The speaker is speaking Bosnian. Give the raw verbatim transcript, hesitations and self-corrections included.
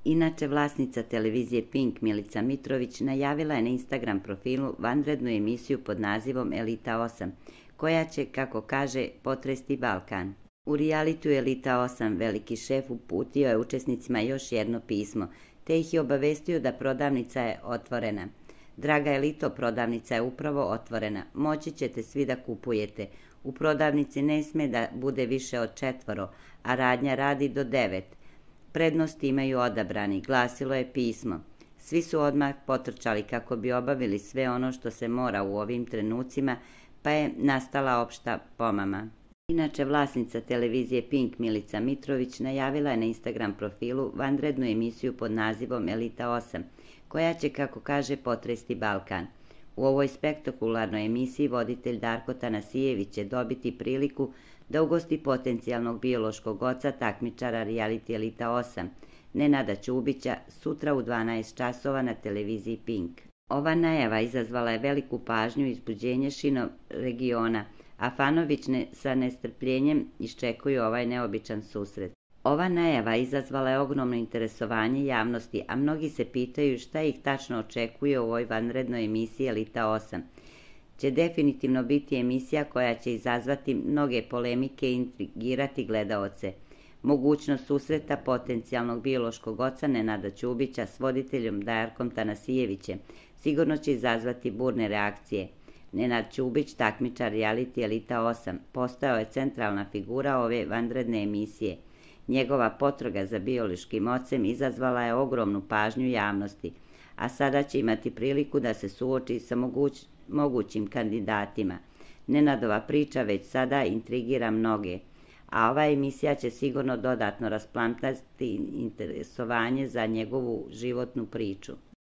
Inače, vlasnica televizije Pink Milica Mitrović najavila je na Instagram profilu vanrednu emisiju pod nazivom Elita osam, koja će, kako kaže, potresti Balkan. U realitiju Elita osam veliki šef uputio je učesnicima još jedno pismo, te ih je obavestio da prodavnica je otvorena. Draga Elito, prodavnica je upravo otvorena. Moći ćete svi da kupujete. U prodavnici ne sme da bude više od četvoro, a radnja radi do devet. Prednost imaju odabrani, glasilo je pismo. Svi su odmah potrčali kako bi obavili sve ono što se mora u ovim trenucima, pa je nastala opšta pomama. Inače, vlasnica televizije Pink Milica Mitrović najavila je na Instagram profilu vanrednu emisiju pod nazivom Elita osam, koja će, kako kaže, potresti Balkan. U ovoj spektakularnoj emisiji voditelj Darko Tanasijević će dobiti priliku da ugosti potencijalnog biološkog oca takmičara reality Elita osam, Nenada Ćubića, sutra u dvanaest časova na televiziji Pink. Ova najava izazvala je veliku pažnju i uzbuđenje širom regiona, a fanovi sa nestrpljenjem iščekuju ovaj neobičan susret. Ova najava izazvala je ogromno interesovanje javnosti, a mnogi se pitaju šta ih tačno očekuje u ovoj vanrednoj emisiji Elita osam. Će definitivno biti emisija koja će izazvati mnoge polemike i intrigirati gledaoce. Mogućnost susreta potencijalnog biološkog oca Nenada Ćubića s voditeljom Darkom Tanasijevićem sigurno će izazvati burne reakcije. Nenad Ćubić, takmičar reality Elita osam, postao je centralna figura ove vanredne emisije. Njegova potraga za biološkim ocem izazvala je ogromnu pažnju javnosti, a sada će imati priliku da se suoči sa moguć, mogućim kandidatima. Nenadova priča već sada intrigira mnoge, a ova emisija će sigurno dodatno rasplantati interesovanje za njegovu životnu priču.